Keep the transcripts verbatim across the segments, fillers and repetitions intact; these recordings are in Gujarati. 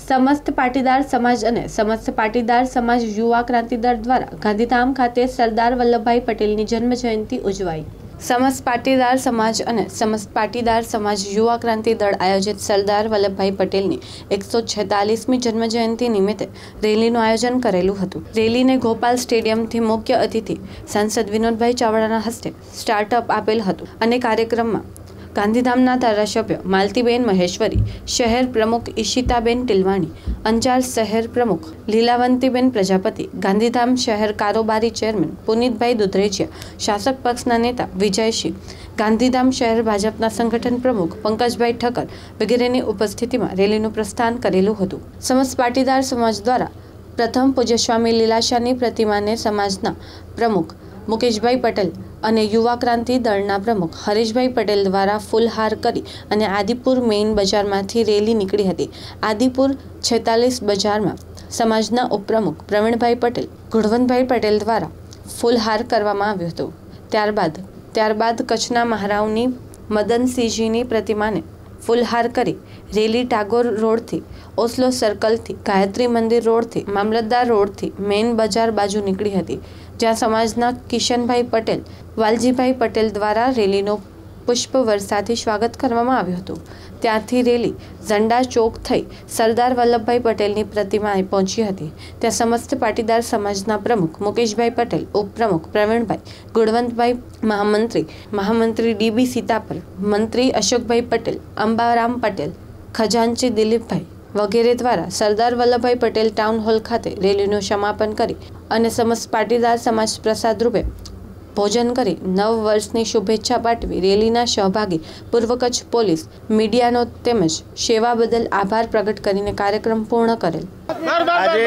समस्त पाटीदार समाज અને समस्त पाटीदार समाज युवा क्रांति दल द्वारा गांधीधाम खाते सरदार वल्लभभाई पटेलની जन्म जयंती उजवाई। समस्त पाटीदार समाज અને समस्त पाटीदार समाज युवा क्रांति दल आयोजित सरदार वल्लभभाई पटेलની એકસો છેતાલીસમી जन्म जयंती निमित्ते રેલીનું આયોજન કરેલું હતું। રેલીને ગોપાલ સ્ટેડિયમથી મુખ્ય અતિથિ સાંસદ વિનોદભાઈ ચાવડાના હસ્તે સ્ટાર્ટઅપ આપેલ હતું અને કાર્યક્રમમાં ગાંધીધામના ધારાસભ્ય માલતીબેન મહેશ્વરી, શહેર પ્રમુખ ઈશિતાબેન ટિલવાણી, અંજાર શહેર પ્રમુખ લીલાવંતીબેન પ્રજાપતિ, ગાંધીધામ શહેર કારોબારી ચેરમેન પુનિતભાઈ દુધરેજિયા, શાસક પક્ષના નેતા વિજયસિંહ, ગાંધીધામ શહેર ભાજપના સંગઠન પ્રમુખ પંકજભાઈ ઠક્કર વગેરેની ઉપસ્થિતિમાં રેલીનું પ્રસ્થાન કરેલું હતું। સમસ્ત પાટીદાર સમાજ દ્વારા પ્રથમ પૂજ્ય સ્વામી લીલાશાની પ્રતિમાને સમાજના પ્રમુખ મુકેશભાઈ પટેલ અને યુવા ક્રાંતિ દળના પ્રમુખ હરેશભાઈ પટેલ દ્વારા ફૂલહાર કરી અને આદિપુર મેઇન બજારમાંથી રેલી નીકળી હતી। આદિપુર છેતાલીસ બજારમાં સમાજના ઉપપ્રમુખ પ્રવીણભાઈ પટેલ, ગુણવંતભાઈ પટેલ દ્વારા ફૂલહાર કરવામાં આવ્યો હતો। ત્યારબાદ ત્યારબાદ કચ્છના મહારાવની મદનસિંહજીની પ્રતિમાને ફૂલહાર કરી રેલી ટાગોર રોડથી, ઓસ્લો સર્કલથી, ગાયત્રી મંદિર રોડથી, મામલતદાર રોડથી મેઇન બજાર બાજુ નીકળી હતી, જ્યાં સમાજના કિશનભાઈ પટેલ, વાલજીભાઈ પટેલ દ્વારા રેલીનું પુષ્પ વર્ષાથી સ્વાગત કરવામાં આવ્યું હતું। ત્યાંથી રેલી ઝંડા ચોક થઈ સરદાર વલ્લભભાઈ પટેલની પ્રતિમાએ પહોંચી હતી। ત્યાં સમસ્ત પાટીદાર સમાજના પ્રમુખ મુકેશભાઈ પટેલ, ઉપપ્રમુખ પ્રવીણભાઈ, ગુણવંતભાઈ, મહામંત્રી મહામંત્રી ડીબી સીતાપર, મંત્રી અશોકભાઈ પટેલ, અંબારામ પટેલ, ખજાનચી દિલીપભાઈ વગેરે દ્વારા સરદાર વલ્લભભાઈ પટેલ ટાઉન હોલ ખાતે રેલીનું સમાપન કરી અને સમસ્ત પાટીદાર સમાજ પ્રસાદ રૂપે ભોજન કરી નવ વર્ષની શુભેચ્છા પાઠવી રેલીના સહભાગી પૂર્વ કચ્છ પોલીસ, મીડિયાનો તેમજ સેવા બદલ આભાર પ્રગટ કરીને કાર્યક્રમ પૂર્ણ કરેલ। આજે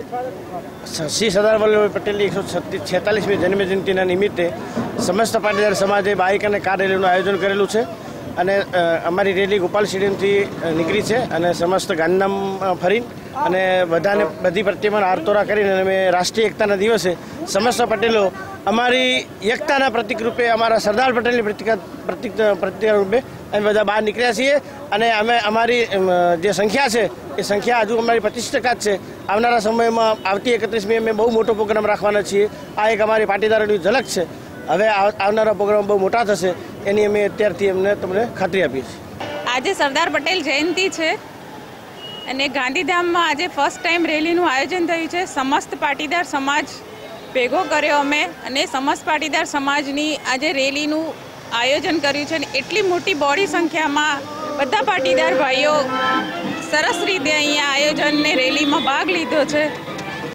શ્રી સરદાર વલ્લભભાઈ પટેલની એકસો છેતાલીસમી જન્મજયંતિના નિમિત્તે સમસ્ત પાટીદાર સમાજે બાઇક અને કાર રેલીનું આયોજન કરેલું છે અને અમારી રેલી ગોપાલ સ્ટેડિયમથી નીકળી છે અને સમસ્ત ગાંધીધામ ફરી અને બધાને બધી પ્રતિમાનો આરતોરા કરીને અમે રાષ્ટ્રીય એકતાના દિવસે સમસ્ત પટેલો અમારી એકતાના પ્રતિક રૂપે, અમારા સરદાર પટેલની પ્રતિક પ્રતિક પ્રતિક રૂપે અમે બધા બહાર નીકળ્યા છીએ અને અમે અમારી જે સંખ્યા છે એ સંખ્યા હજુ અમારી પચીસ ટકા જ છે। આવનારા સમયમાં આવતી એકત્રીસમી અમે બહુ મોટો પ્રોગ્રામ રાખવાના છીએ। આ એક અમારી પાટીદારોની ઝલક છે। હવે આવનારા પ્રોગ્રામ બહુ મોટા થશે એની અમે અત્યારથી અમને તમને ખાતરી આપીએ છીએ। આજે સરદાર પટેલ જયંતિ છે અને ગાંધીધામમાં આજે ફર્સ્ટ ટાઈમ રેલીનું આયોજન થયું છે। સમસ્ત પાટીદાર સમાજ ભેગો કર્યો અમે અને સમસ્ત પાટીદાર સમાજની આજે રેલીનું આયોજન કર્યું છે અને એટલી મોટી બોડી સંખ્યામાં બધા પાટીદાર ભાઈઓ સરસ રીતે અહીંયા આયોજનને રેલીમાં ભાગ લીધો છે।